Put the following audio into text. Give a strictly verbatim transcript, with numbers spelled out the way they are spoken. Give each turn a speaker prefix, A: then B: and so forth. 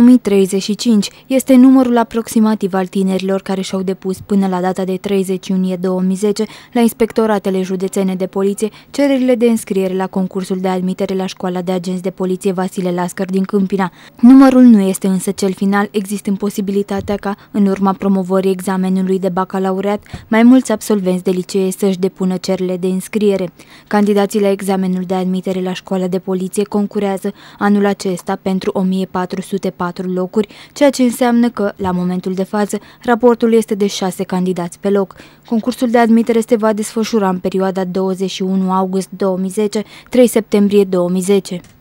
A: mii treizeci și cinci este numărul aproximativ al tinerilor care și-au depus până la data de treizeci iunie două mii zece la inspectoratele județene de poliție cererile de înscriere la concursul de admitere la școala de agenți de poliție Vasile Lascăr din Câmpina. Numărul nu este însă cel final, existând posibilitatea ca, în urma promovării examenului de bacalaureat, mai mulți absolvenți de licee să-și depună cererile de înscriere. Candidații la examenul de admitere la școala de poliție concurează anul acesta pentru o mie patru sute patru locuri, ceea ce înseamnă că, la momentul de față, raportul este de șase candidați pe loc. Concursul de admitere se va desfășura în perioada douăzeci și unu august două mii zece - trei septembrie două mii zece.